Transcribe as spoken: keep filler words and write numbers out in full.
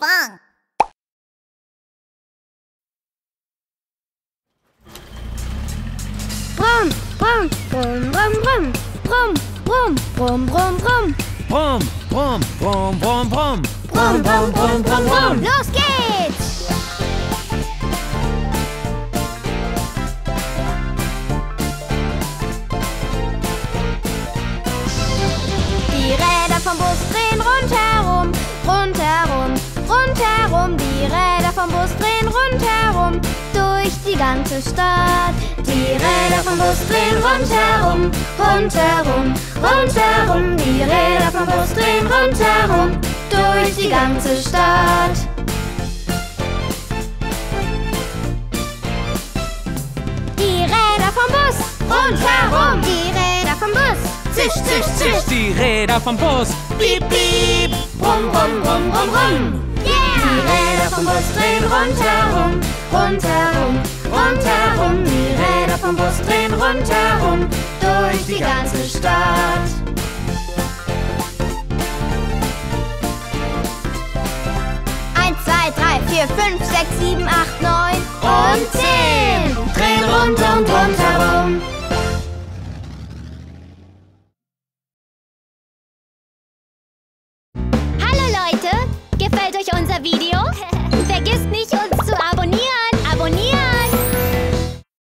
Ping-Pong. Brumm, brumm, brumm, brumm, brumm, brumm, brumm, brumm, brumm, brumm. Brumm, brumm, brumm, brumm, brumm. Brumm, brumm, brumm, brumm, brumm. Los geht's! Die Räder vom Bus drehen rundherum, rundherum, rundherum. Die Räder vom Bus drehen rundherum, durch die ganze Stadt. Die Räder vom Bus drehen rundherum, rundherum, rundherum. Die Räder vom Bus drehen rundherum, durch die ganze Stadt. Die Räder vom Bus rundherum, die Räder vom Bus. Zisch, zisch, zisch. Die Räder vom Bus. Piep, piep. Brumm, brumm, brumm, brumm, brumm. Yeah! Die Räder vom Bus drehen rundherum, rundherum, rundherum. Die Räder vom Bus drehen rundherum, durch die ganze Stadt. Eins, zwei, drei, vier, fünf, sechs, sieben, acht, neun und zehn. Drehen rund und rundherum.